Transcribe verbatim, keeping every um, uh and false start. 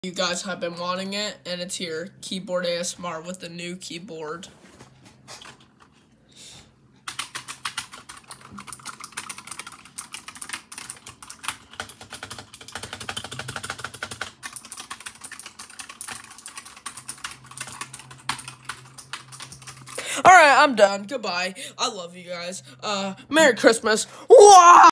You guys have been wanting it, and it's here. Keyboard A S M R with the new keyboard. Alright, I'm done. Goodbye. I love you guys. Uh, Merry Christmas. Wow!